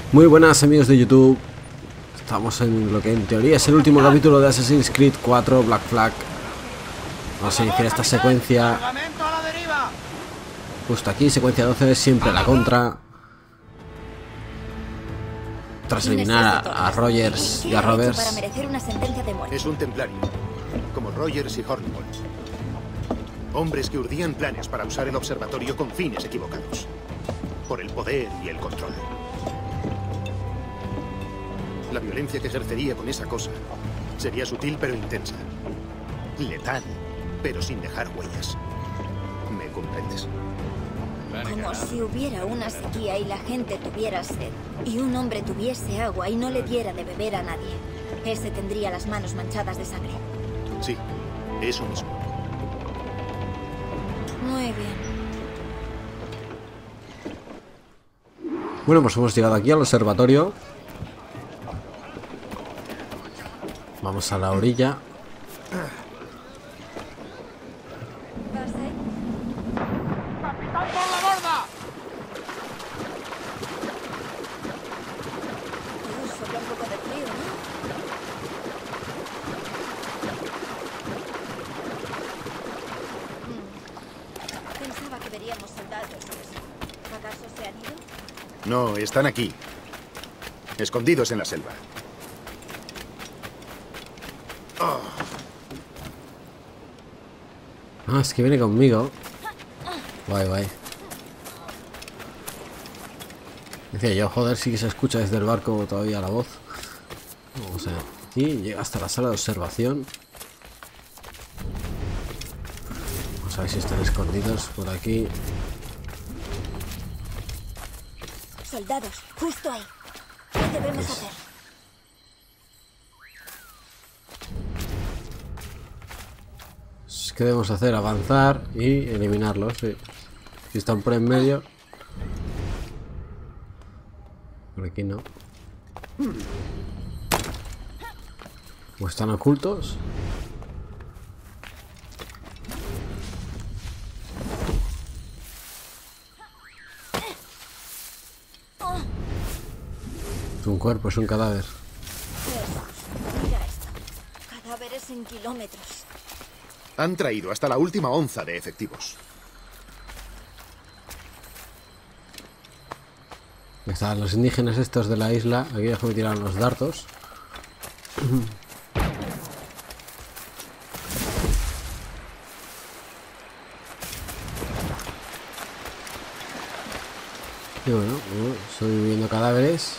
Muy buenas amigos de YouTube. Estamos en lo que en teoría es el último capítulo de Assassin's Creed 4 Black Flag. Vamos a iniciar esta secuencia justo aquí, secuencia 12, siempre la contra. Tras eliminar a Rogers y a Roberts. Para merecer una sentencia de muerte. Es un templario, como Rogers y Hornigold. Hombres que urdían planes para usar el observatorio con fines equivocados. Por el poder y el control. La violencia que ejercería con esa cosa sería sutil pero intensa. Letal, pero sin dejar huellas. ¿Me comprendes? Como si hubiera una sequía y la gente tuviera sed. Y un hombre tuviese agua y no le diera de beber a nadie. Ese tendría las manos manchadas de sangre. Sí, eso mismo. Muy bien. Bueno, pues hemos llegado aquí al observatorio. Vamos a la orilla. ¡Capitán por la borda! Sopla un poco de frío, ¿no? Pensaba que veríamos soldados. ¿Acaso se han ido? No, están aquí. Escondidos en la selva. Ah, es que viene conmigo. Guay, guay. Decía yo, joder, sí que se escucha desde el barco todavía la voz. Vamos a ver. Aquí llega hasta la sala de observación. Vamos a ver si están escondidos por aquí. Soldados, justo ahí. ¿Qué debemos hacer? ¿Qué debemos hacer? Avanzar y eliminarlos, sí. Si están por en medio. Por aquí no. ¿O están ocultos? Es un cuerpo, es un cadáver. Jesús, mira esto. Cadáveres en kilómetros. Han traído hasta la última onza de efectivos. Estaban los indígenas estos de la isla. Aquí ya me tiraron los dardos. Y bueno, estoy viendo cadáveres.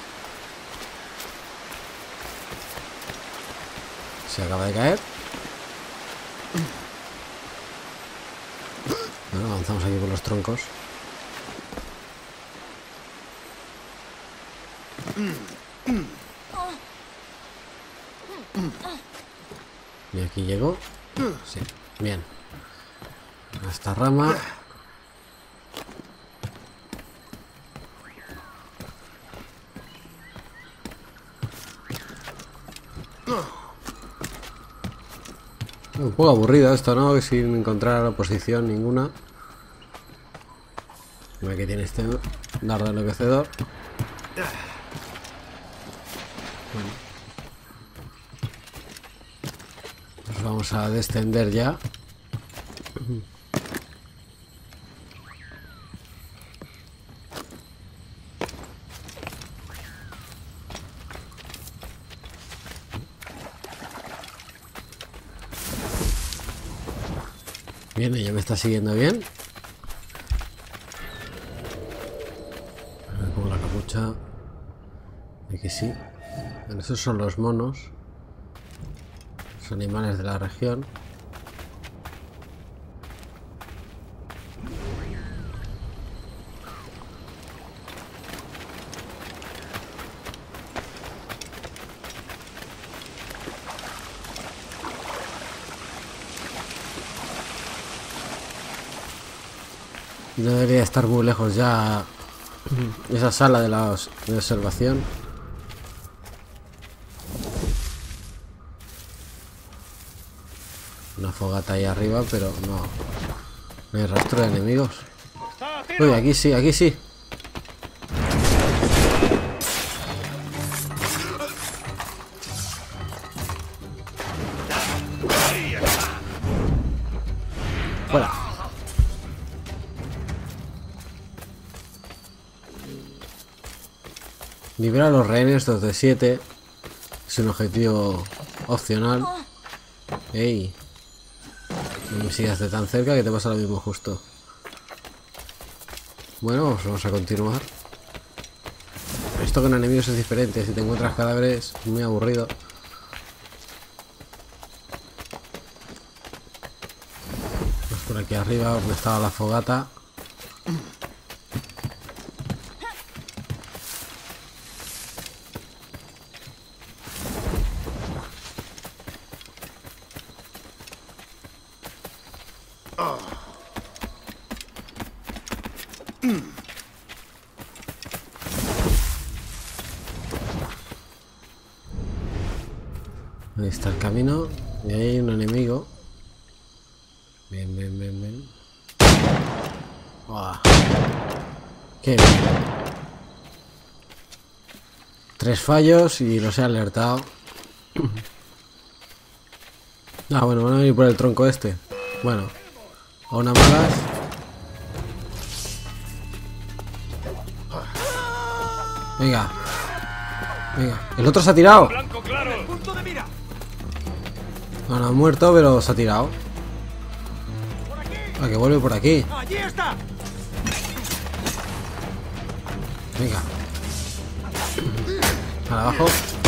Se acaba de caer. Bueno, avanzamos aquí por los troncos. Y aquí llegó. Sí, bien. A esta rama. Un poco aburrido esto, ¿no? Que sin encontrar oposición ninguna. Aquí tiene este dardo enloquecedor. Bueno. Pues vamos a descender ya. Bien, ella me está siguiendo bien. Me pongo la capucha. Y que sí. Bueno, esos son los monos. Los animales de la región. No debería estar muy lejos ya esa sala de observación. Una fogata ahí arriba, pero no hay rastro de enemigos. Uy, aquí sí, aquí sí. Libera a los rehenes 2 de 7. Es un objetivo opcional. Ey. No me sigas de tan cerca que te pasa lo mismo justo. Bueno, pues vamos a continuar. Esto con enemigos es diferente. Si te encuentras cadáveres, es muy aburrido. Vamos por aquí arriba, donde estaba la fogata. Ahí está el camino. Y ahí hay un enemigo. Bien, bien, bien, bien. ¡Buah! ¡Qué bien! 3 fallos y los he alertado. Ah, bueno, van a venir por el tronco este. Bueno, a una malas. Venga. Venga. El otro se ha tirado. No, no ha muerto, pero se ha tirado. Ah, que vuelve por aquí. ¡Allí está! Venga. Para abajo.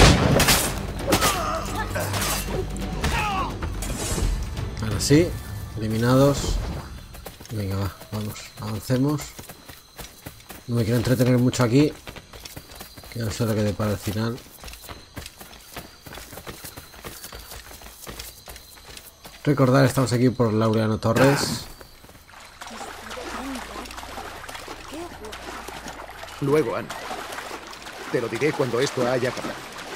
Ahora sí. Eliminados. Venga, va. Vamos. Avancemos. No me quiero entretener mucho aquí. Que no sé lo que depara al final. Recordar, estamos aquí por Laureano Torres. Luego, Anne. Te lo diré cuando esto haya acabado.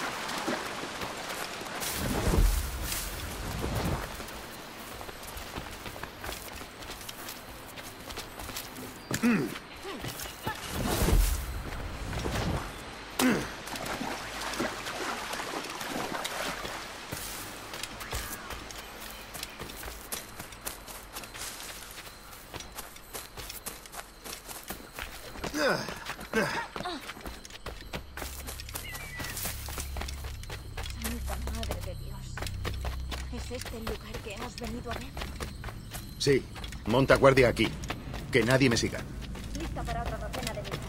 Santa Madre de Dios. ¿Es este el lugar que hemos venido a ver? Sí, monta guardia aquí. Que nadie me siga. Lista para otra docena de minutos.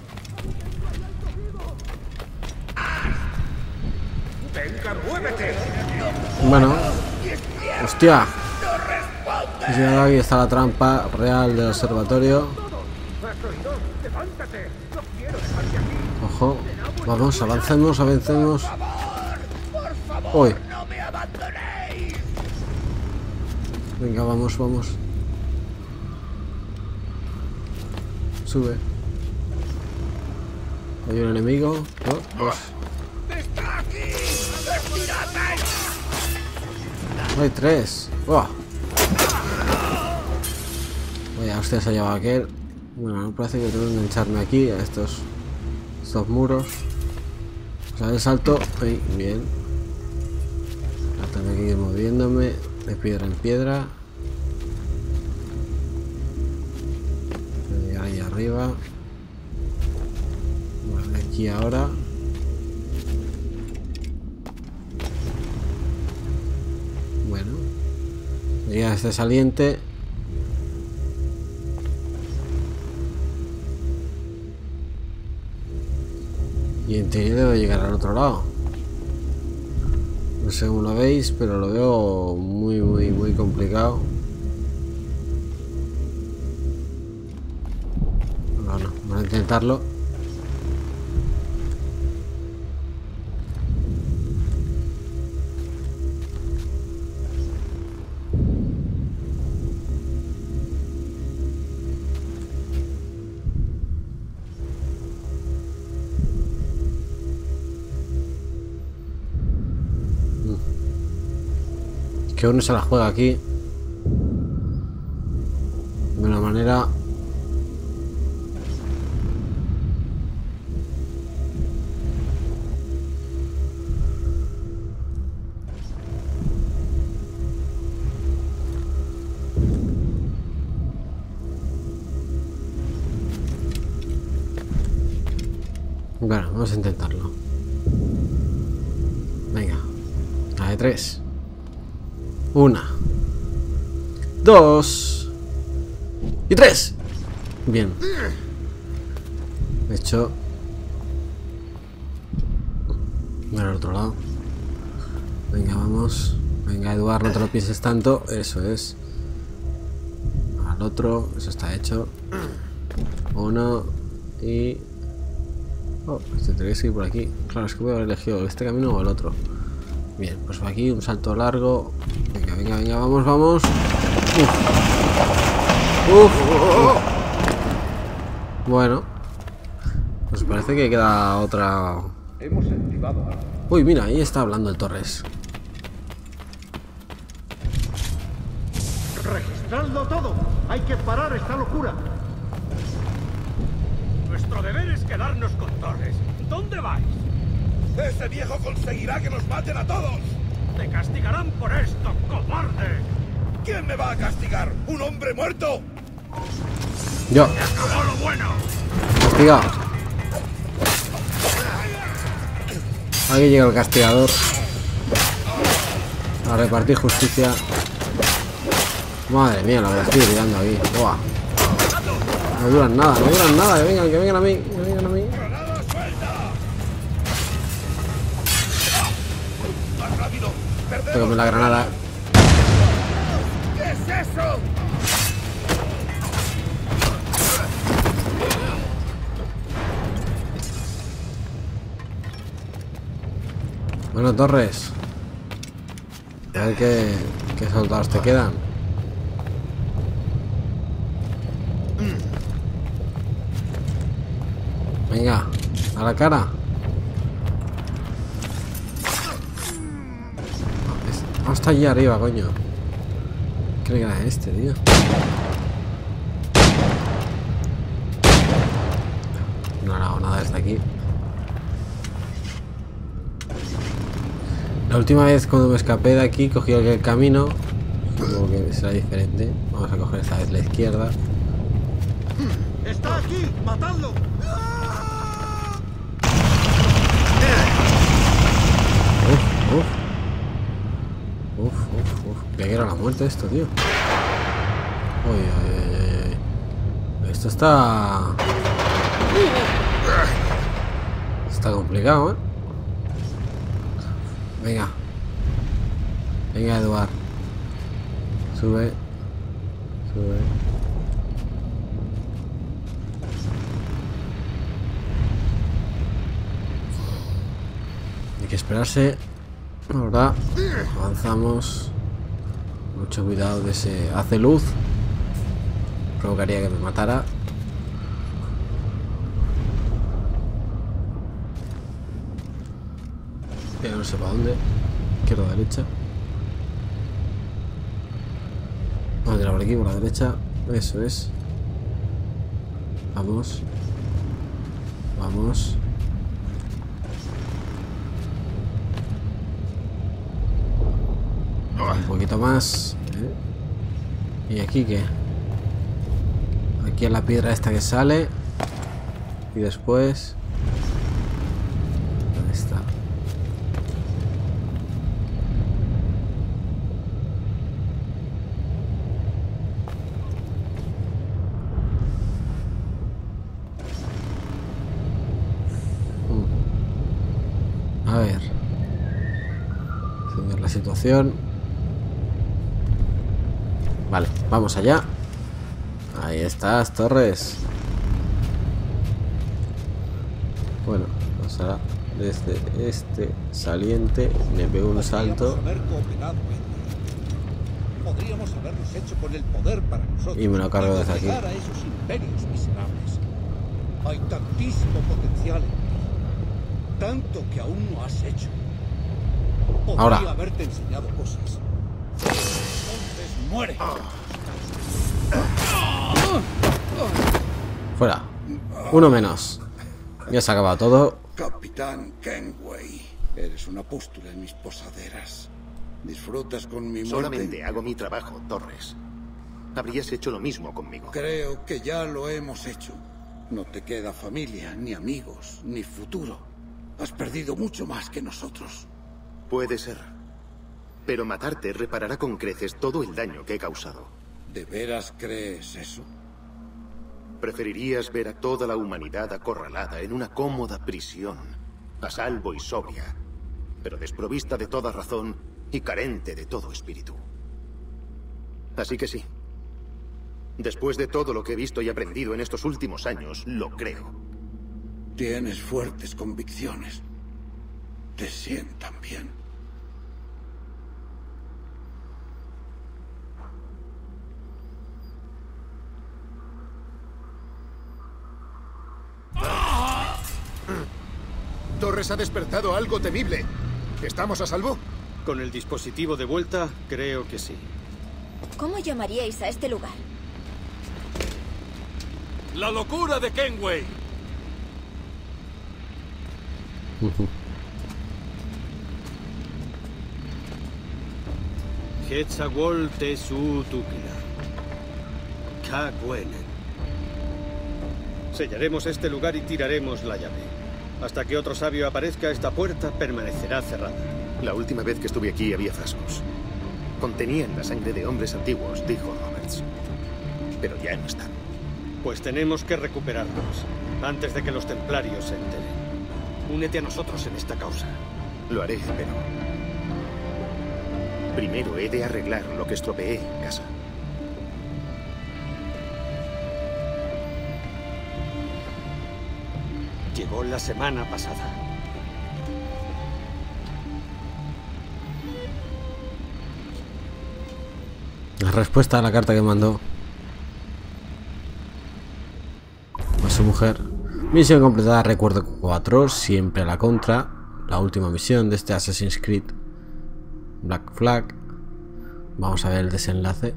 ¡Venga, muévete! Bueno. ¡Hostia! Aquí está la trampa real del observatorio. ¡Levántate! ¡No quiero dejarte aquí! Ojo. Vamos, avancemos, avancemos. Uy. ¡No me abandonéis! Venga, vamos, vamos. Sube. Hay un enemigo. Oh, dos. ¡Está aquí! ¡Retirad! Hay 3. ¡Oh! Vaya, hostia, se ha llevado aquel. Bueno, no parece que tengo que engancharme aquí a estos muros. O sea, el salto. Ahí, bien. Ahora tengo que ir moviéndome de piedra en piedra. Voy a llegar ahí arriba. Vale, aquí ahora. Bueno. Llega este saliente. Y en teoría debo llegar al otro lado. No sé cómo lo veis, pero lo veo muy complicado. Bueno, vamos a intentarlo. Que uno se la juega aquí de una manera bueno, vamos a intentarlo. de 3. 1, 2 y 3. Bien. De hecho, al otro lado. Venga, vamos. Venga, Eduardo, no te lo pienses tanto. Eso es. Al otro. Eso está hecho. 1 y... Oh, este tendría que ir por aquí. Claro, es que voy a haber elegido este camino o el otro. Bien, pues por aquí un salto largo. Venga, venga, venga, vamos, vamos. Bueno, pues parece que queda otra. Hemos activado algo. Uy, mira, ahí está hablando el Torres. ¡Registradlo todo! ¡Hay que parar esta locura! Nuestro deber es quedarnos con Torres. ¿Dónde vais? ¡Ese viejo conseguirá que nos maten a todos! ¡Te castigarán por esto, cobarde! ¿Quién me va a castigar? ¿Un hombre muerto? Yo. ¡Se acabó lo bueno! Castigado. Aquí llega el castigador. A repartir justicia. Madre mía, lo que la estoy tirando aquí. Buah. No duran nada, no duran nada. Que vengan a mí, que vengan a mí. ¡Granada suelta! ¡Más rápido! Tócame la granada. ¿Qué es eso? Bueno, Torres. A ver qué soldados te quedan. Venga, a la cara. Vamos hasta allí arriba, coño. Creo que era este, tío. No hago nada desde aquí. La última vez cuando me escapé de aquí cogí el camino. Supongo que será diferente. Vamos a coger esta vez la izquierda. ¡Está aquí! ¡Matadlo! Creía que era la muerte esto, tío. Uy. Esto está... Está complicado, ¿eh? Venga. Venga, Eduard. Sube. Hay que esperarse. Ahora avanzamos. Mucho cuidado de ese hace luz. Provocaría que me matara. Ya no sé para dónde. Izquierda o derecha. Vamos a tirar por aquí, por la derecha. Eso es. Vamos. Vamos. Un poquito más. ¿Y aquí qué? Aquí es la piedra esta que sale. Y después... ¿Dónde está? A ver. Ver la situación. Vale, vamos allá. Ahí estás, Torres. Bueno, pues ahora desde este saliente me pego un salto. Podríamos habernos hecho con el poder para nosotros. Y me lo cargo desde aquí. A esos imperios miserables. Hay tantísimo potencial. Tanto que aún no has hecho. Podría Ahora. haberte enseñado cosas. Entonces muere. Fuera. Uno menos. Ya se ha acabado todo. Capitán Kenway, eres una pústula en mis posaderas. ¿Disfrutas con mi muerte? Solamente hago mi trabajo, Torres. Habrías hecho lo mismo conmigo. Creo que ya lo hemos hecho. No te queda familia, ni amigos, ni futuro. Has perdido mucho más que nosotros. Puede ser. Pero matarte reparará con creces todo el daño que he causado. ¿De veras crees eso? Preferirías ver a toda la humanidad acorralada en una cómoda prisión, a salvo y sobria, pero desprovista de toda razón y carente de todo espíritu. Así que sí. Después de todo lo que he visto y aprendido en estos últimos años, lo creo. Tienes fuertes convicciones. Te sientan bien. Torres ha despertado algo temible. ¿Estamos a salvo? Con el dispositivo de vuelta, creo que sí. ¿Cómo llamaríais a este lugar? ¡La locura de Kenway! Hetzawol Tesu Tukila. Kagwenen. Sellaremos este lugar y tiraremos la llave. Hasta que otro sabio aparezca, esta puerta permanecerá cerrada. La última vez que estuve aquí había frascos. Contenían la sangre de hombres antiguos, dijo Roberts. Pero ya no están. Pues tenemos que recuperarlos, antes de que los templarios se enteren. Únete a nosotros en esta causa. Lo haré, pero... primero he de arreglar lo que estropeé en casa. Llegó la semana pasada. La respuesta a la carta que mandó a su mujer. Misión completada, recuerdo 4, siempre a la contra. La última misión de este Assassin's Creed Black Flag. Vamos a ver el desenlace.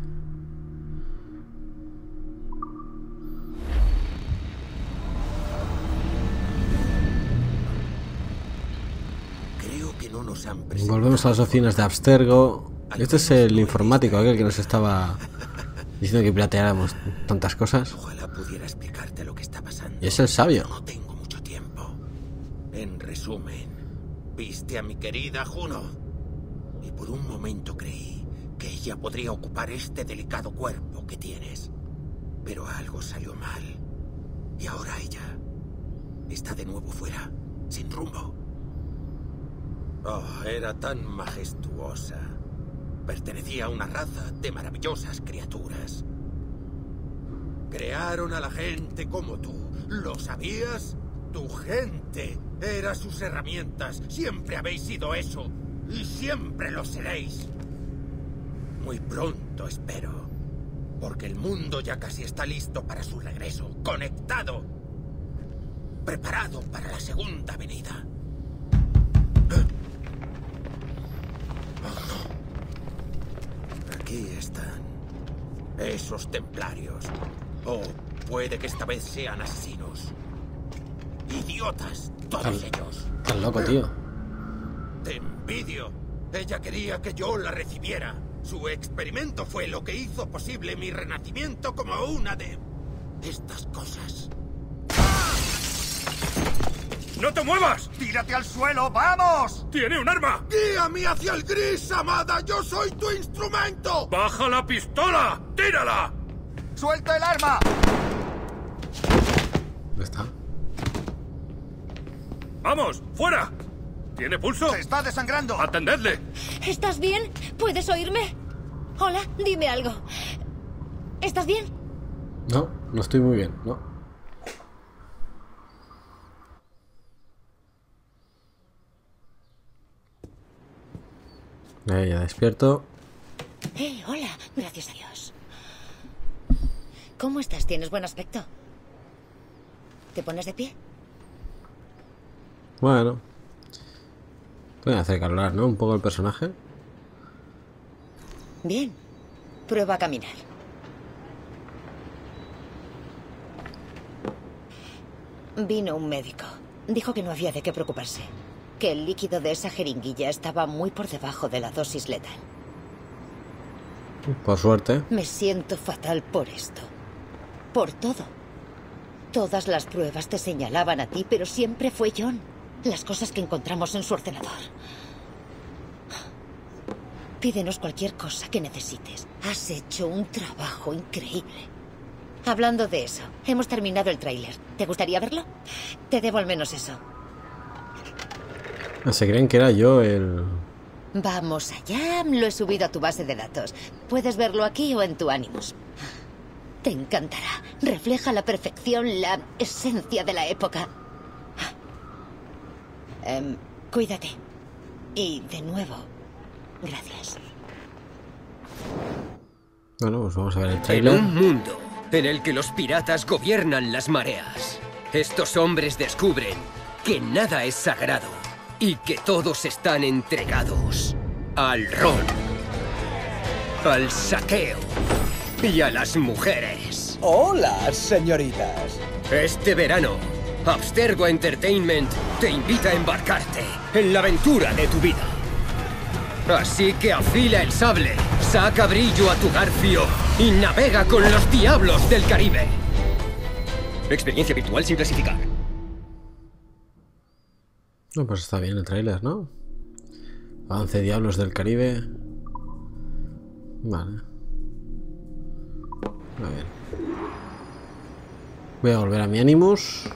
Volvemos a las oficinas de Abstergo. Este es el informático, aquel que nos estaba diciendo que pirateáramos tantas cosas. Ojalá pudiera explicarte lo que está pasando. Y es el sabio. No tengo mucho tiempo. En resumen, viste a mi querida Juno. Y por un momento creí que ella podría ocupar este delicado cuerpo que tienes. Pero algo salió mal. Y ahora ella está de nuevo fuera, sin rumbo. Oh, era tan majestuosa. Pertenecía a una raza de maravillosas criaturas. Crearon a la gente como tú. ¿Lo sabías? Tu gente era sus herramientas. Siempre habéis sido eso. Y siempre lo seréis. Muy pronto, espero. Porque el mundo ya casi está listo para su regreso. Conectado. Preparado para la segunda venida. Aquí están. Esos templarios. O puede que esta vez sean asesinos. Idiotas, todos ellos. Tan loco, tío. Te envidio. Ella quería que yo la recibiera. Su experimento fue lo que hizo posible mi renacimiento como una de estas cosas. ¡No te muevas! ¡Tírate al suelo! ¡Vamos! ¡Tiene un arma! ¡Guíame hacia el gris, amada! ¡Yo soy tu instrumento! ¡Baja la pistola! ¡Tírala! ¡Suelta el arma! ¿Dónde está? ¡Vamos! ¡Fuera! ¿Tiene pulso? ¡Se está desangrando! ¡Atendedle! ¿Estás bien? ¿Puedes oírme? Hola, dime algo. ¿Estás bien? No, no estoy muy bien, no. Ya despierto. Hola, gracias a Dios. ¿Cómo estás? ¿Tienes buen aspecto? ¿Te pones de pie? Bueno. Voy a hacer hablar, ¿no? Un poco el personaje. Bien. Prueba a caminar. Vino un médico. Dijo que no había de qué preocuparse. Que el líquido de esa jeringuilla estaba muy por debajo de la dosis letal. Por suerte. Me siento fatal por esto. Por todo. Todas las pruebas te señalaban a ti, pero siempre fue John. Las cosas que encontramos en su ordenador. Pídenos cualquier cosa que necesites. Has hecho un trabajo increíble. Hablando de eso, hemos terminado el tráiler. ¿Te gustaría verlo? Te debo al menos eso. Se creen que era yo el... Vamos allá, lo he subido a tu base de datos. Puedes verlo aquí o en tu Animus. Te encantará. Refleja a la perfección la esencia de la época. Cuídate. Y de nuevo, gracias. Bueno, pues vamos a ver el En trailer. un mundo en el que los piratas gobiernan las mareas, estos hombres descubren que nada es sagrado y que todos están entregados al ron, al saqueo y a las mujeres. Hola, señoritas. Este verano, Abstergo Entertainment te invita a embarcarte en la aventura de tu vida. Así que afila el sable, saca brillo a tu garfio y navega con los diablos del Caribe. Experiencia virtual sin clasificar. No, pues está bien el tráiler, ¿no? Avance Diablos del Caribe. Vale. A ver. Voy a volver a mi Animus.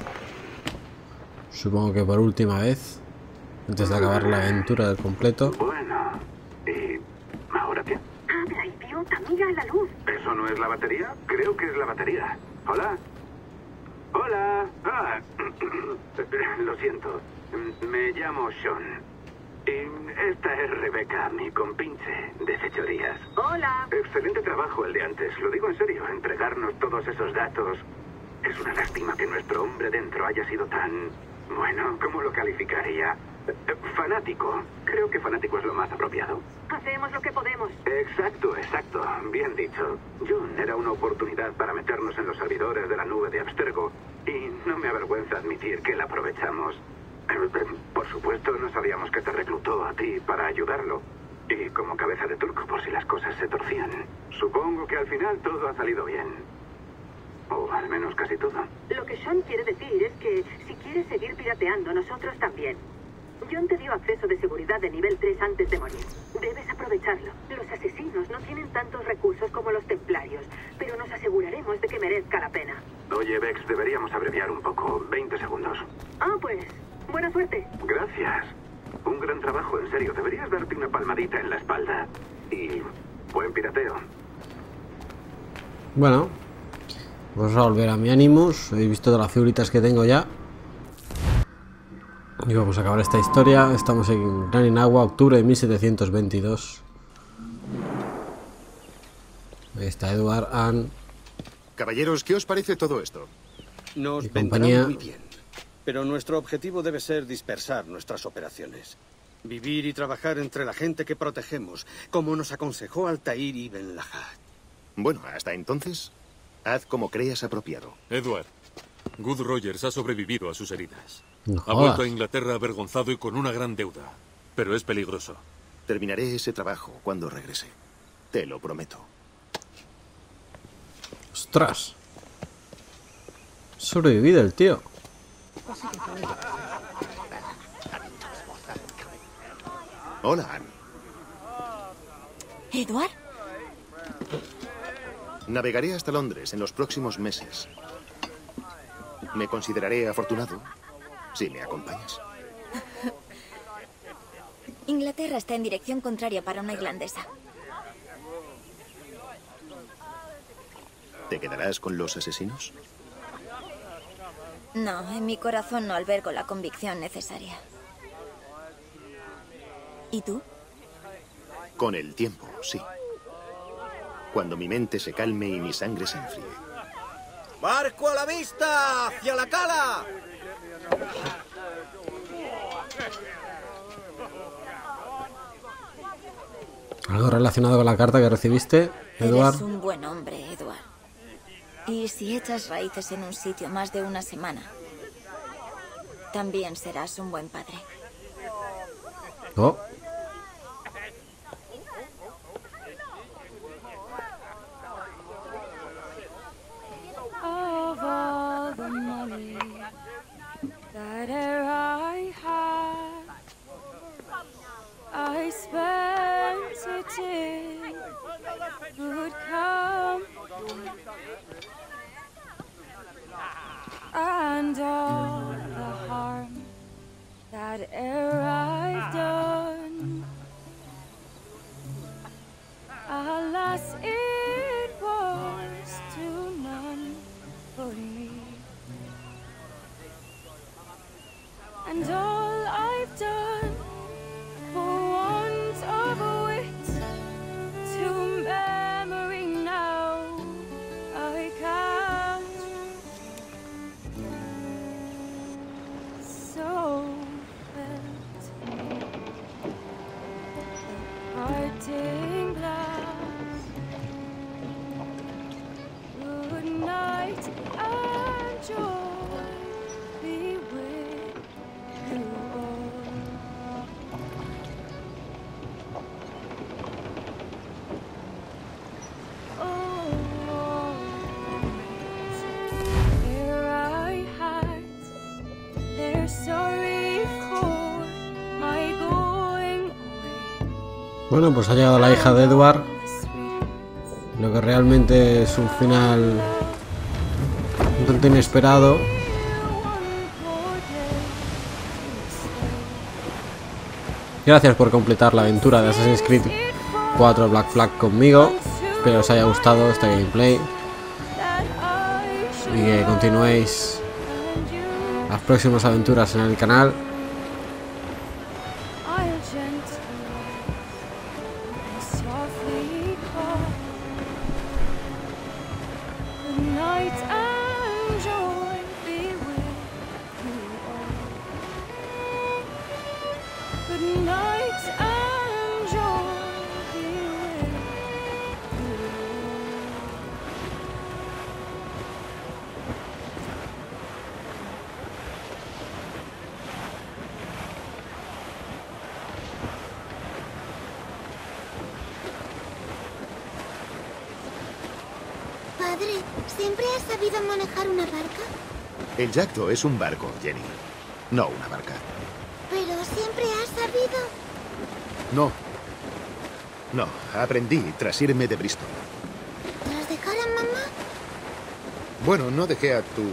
Supongo que por última vez. Antes de acabar la aventura del completo. Bueno, ¿y ahora qué? Habla, idiota, mira la luz. ¿Eso no es la batería? Creo que es la batería. ¿Hola? ¿Hola? Ah, lo siento. Me llamo Sean. Y esta es Rebeca, mi compinche de fechorías. Hola. Excelente trabajo el de antes, lo digo en serio. Entregarnos todos esos datos. Es una lástima que nuestro hombre dentro haya sido tan... Bueno, ¿cómo lo calificaría? Fanático. Creo que fanático es lo más apropiado. Hacemos lo que podemos. Exacto, exacto. Bien dicho. John era una oportunidad para meternos en los servidores de la nube de Abstergo. Y no me avergüenza admitir que la aprovechamos. Por supuesto, no sabíamos que te reclutó a ti para ayudarlo. Y como cabeza de turco por si las cosas se torcían. Supongo que al final todo ha salido bien. O al menos casi todo. Lo que Sean quiere decir es que si quieres seguir pirateando, nosotros también. John te dio acceso de seguridad de nivel 3 antes de morir. Debes aprovecharlo. Los asesinos no tienen tantos recursos como los templarios, pero nos aseguraremos de que merezca la pena. Oye, Vex, deberíamos abreviar un poco. 20 segundos. Ah, pues, buena suerte. Gracias. Un gran trabajo, en serio. Deberías darte una palmadita en la espalda. Y buen pirateo. Bueno, vamos a volver a mi Animus. He visto todas las figuritas que tengo ya. Y vamos a acabar esta historia. Estamos en Gran Inagua, octubre de 1722. Ahí está Edward, Anne. Caballeros, ¿qué os parece todo esto? Nos Y vendrá compañía. muy bien. Pero nuestro objetivo debe ser dispersar nuestras operaciones. Vivir y trabajar entre la gente que protegemos, como nos aconsejó Altair Ibn Lahad. Bueno, hasta entonces, haz como creas apropiado. Edward, Good Rogers ha sobrevivido a sus heridas. No Ha jodas. vuelto a Inglaterra avergonzado y con una gran deuda. Pero es peligroso. Terminaré ese trabajo cuando regrese. Te lo prometo. ¡Ostras! Sobrevivido el tío. Hola, Anne. ¿Edward? Navegaré hasta Londres en los próximos meses. Me consideraré afortunado si me acompañas. Inglaterra está en dirección contraria para una irlandesa. ¿Te quedarás con los asesinos? No, en mi corazón no albergo la convicción necesaria. ¿Y tú? Con el tiempo, sí. Cuando mi mente se calme y mi sangre se enfríe. ¡Barco a la vista! ¡Hacia la cala! ¿Algo relacionado con la carta que recibiste, Edward? Eres un buen hombre, Edward. Y si echas raíces en un sitio más de una semana, también serás un buen padre. Oh. Of all the money that e'er I had, I spent and all the harm that e'er I've done. Alas, it was to none but me. And all I've done for want of wit to memory now I can't. So felt the parting glass. Good night and joy be with you all. Bueno, pues ha llegado la hija de Edward. Lo que realmente es un final un tanto inesperado. Gracias por completar la aventura de Assassin's Creed 4 Black Flag conmigo. Espero os haya gustado este gameplay y que continuéis las próximas aventuras en el canal. Padre, ¿siempre has sabido manejar una barca? El Yacto es un barco, Jenny. No una barca. ¿Pero siempre has sabido? No. No, aprendí tras irme de Bristol. ¿Tras dejar a mamá? Bueno, no dejé a tu...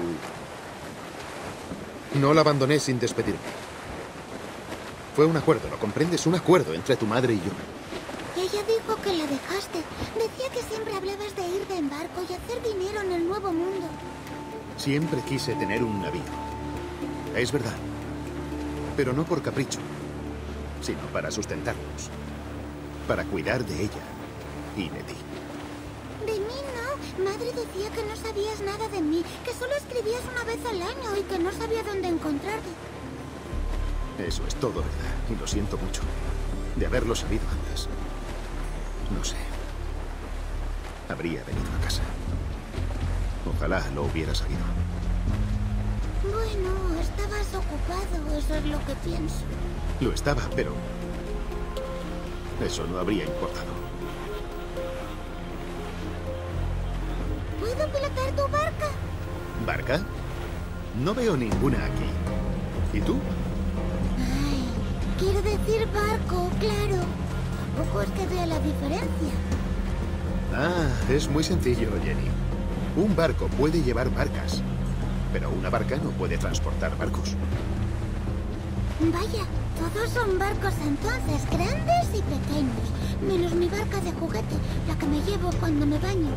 No la abandoné sin despedirme. Fue un acuerdo, ¿lo comprendes? Un acuerdo entre tu madre y yo. Ella dijo que la dejaste. Decía que siempre hablabas de irte en barco y hacer dinero en el nuevo mundo. Siempre quise tener un navío. Es verdad. Pero no por capricho, sino para sustentarnos. Para cuidar de ella y de ti. De mí no. Madre decía que no sabías nada de mí, que solo escribías una vez al año y que no sabía dónde encontrarte. Eso es todo verdad, y lo siento mucho. De haberlo sabido antes. No sé. Habría venido a casa. Ojalá lo hubiera sabido. Bueno, estabas ocupado, eso es lo que pienso. Lo estaba, pero... eso no habría importado. ¿Puedo pilotar tu barca? ¿Barca? No veo ninguna aquí. ¿Y tú? Ay, quiero decir barco, claro. Tampoco es que vea la diferencia. Ah, es muy sencillo, Jenny. Un barco puede llevar barcas, pero una barca no puede transportar barcos. Vaya, todos son barcos entonces, grandes y pequeños. Menos mi barca de juguete, la que me llevo cuando me baño.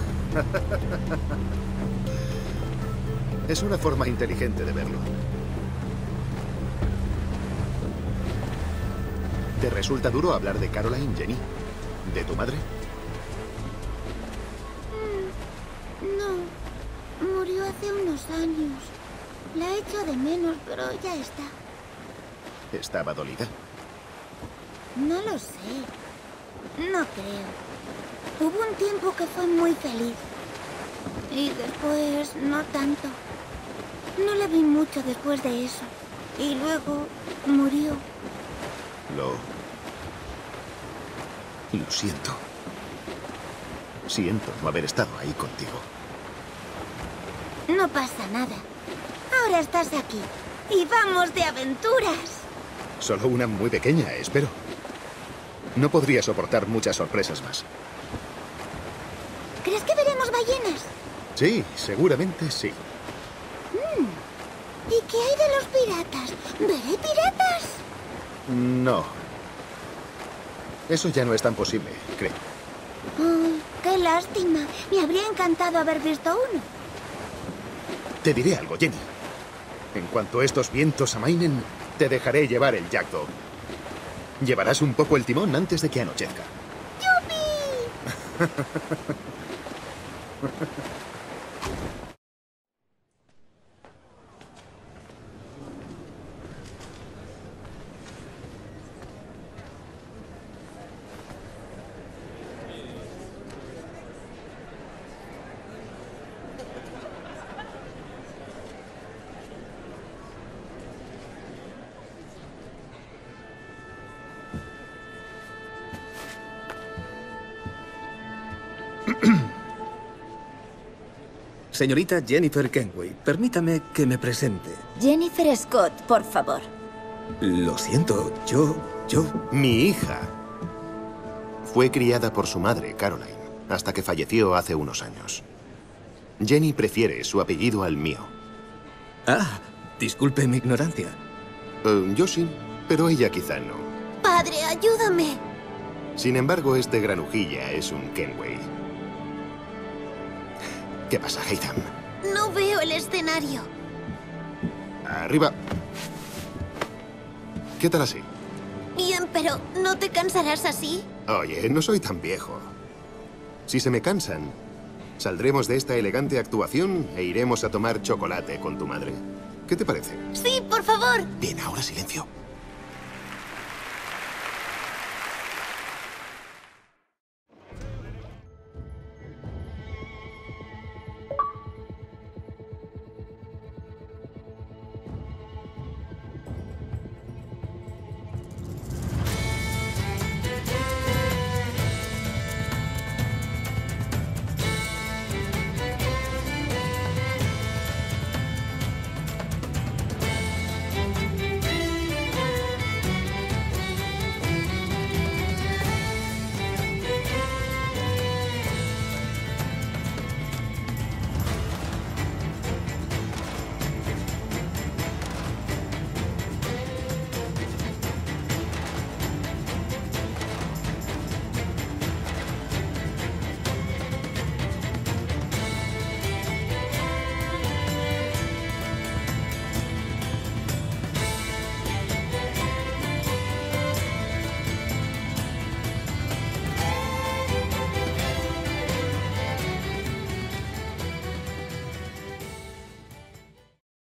Es una forma inteligente de verlo. ¿Te resulta duro hablar de Caroline, Jenny? ¿De tu madre? No, murió hace unos años. La echo de menos, pero ya está. ¿Estaba dolida? No lo sé. No creo. Hubo un tiempo que fue muy feliz. Y después no tanto. No la vi mucho después de eso. Y luego murió. Lo siento. Siento no haber estado ahí contigo. No pasa nada. Ahora estás aquí. Y vamos de aventuras. Solo una muy pequeña, espero. No podría soportar muchas sorpresas más. ¿Crees que veremos ballenas? Sí, seguramente sí. qué hay de los piratas? ¿Veré piratas? No. Eso ya no es tan posible, creo. Qué lástima. Me habría encantado haber visto uno. Te diré algo, Jenny. En cuanto estos vientos amainen, te dejaré llevar el Jackdaw. Llevarás un poco el timón antes de que anochezca. ¡Yupi! Señorita Jennifer Kenway, permítame que me presente. Jennifer Scott, por favor. Lo siento, yo... Mi hija fue criada por su madre, Caroline, hasta que falleció hace unos años. Jenny prefiere su apellido al mío. Ah, disculpe mi ignorancia. Yo sí, pero ella quizá no. Padre, ayúdame. Sin embargo, este granujilla es un Kenway. ¿Qué pasa, Haytham? No veo el escenario. Arriba. ¿Qué tal así? Bien, pero ¿no te cansarás así? Oye, no soy tan viejo. Si se me cansan, saldremos de esta elegante actuación e iremos a tomar chocolate con tu madre. ¿Qué te parece? Sí, por favor. Bien, ahora silencio.